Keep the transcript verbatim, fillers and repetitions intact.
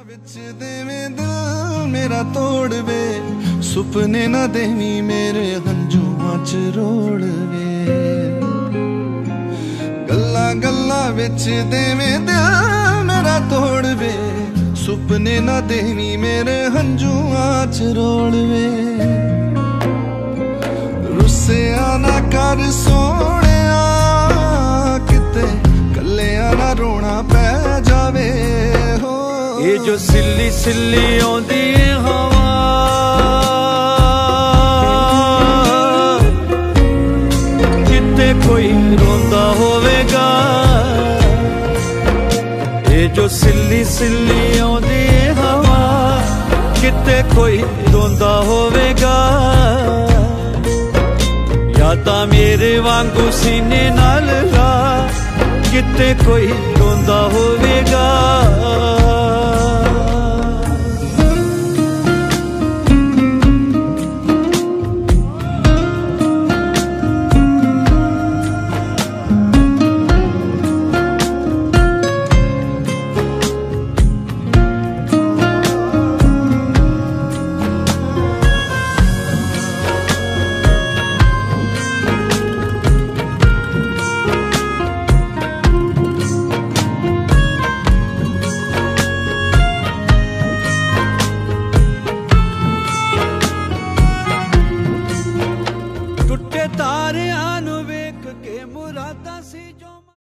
विच देवें दिल मेरा तोड़ वे, सुपने ना देवी मेरे हंजुआं च रोड़ वे। गल्ला गल्ला विच देवें दिल मेरा तोड़ वे, सुपने ना देवी मेरे हंजुआं च रोड़ वे। रुस्सिया ना कर सोहणिया किते कल्लिया ना रोना पै जावे हो। ये जो सिल्ली सिल्ली आउंदी हवा किते कोई रोंदा होवेगा। ये जो सिल्ली सिल्ली आउंदी हवा किते कोई रोंदा होवेगा। या तां मेरे वांगू सीने नाल ला किते कोई रोंदा होवेगा।